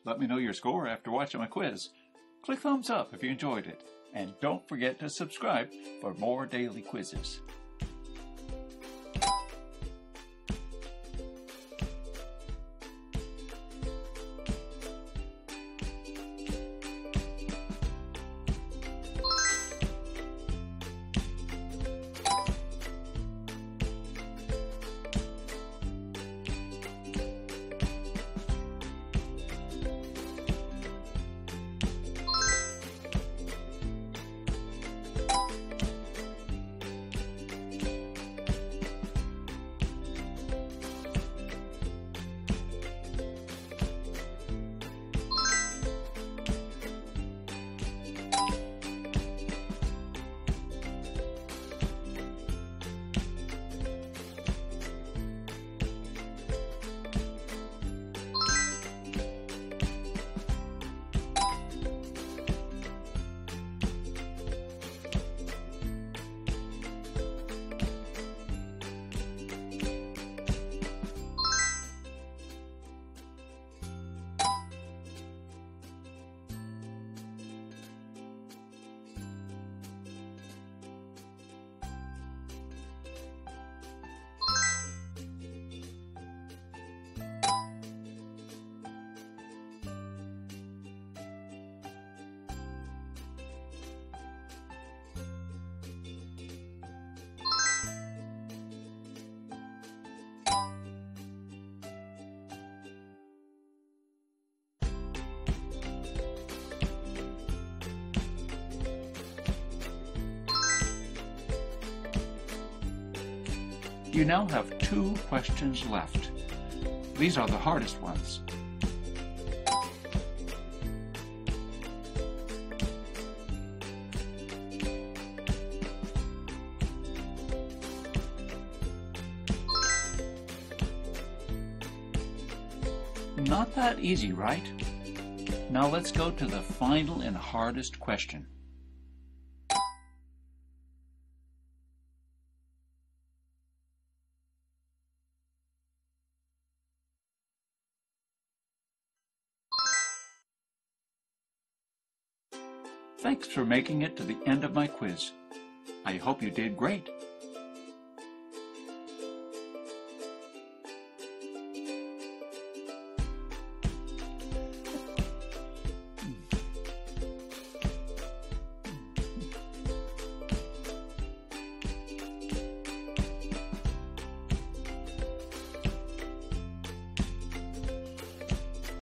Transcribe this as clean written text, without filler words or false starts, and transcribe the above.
Let me know your score after watching my quiz. Click thumbs up if you enjoyed it, and don't forget to subscribe for more daily quizzes. You now have 2 questions left. These are the hardest ones. Not that easy, right? Now let's go to the final and hardest question. Thanks for making it to the end of my quiz. I hope you did great.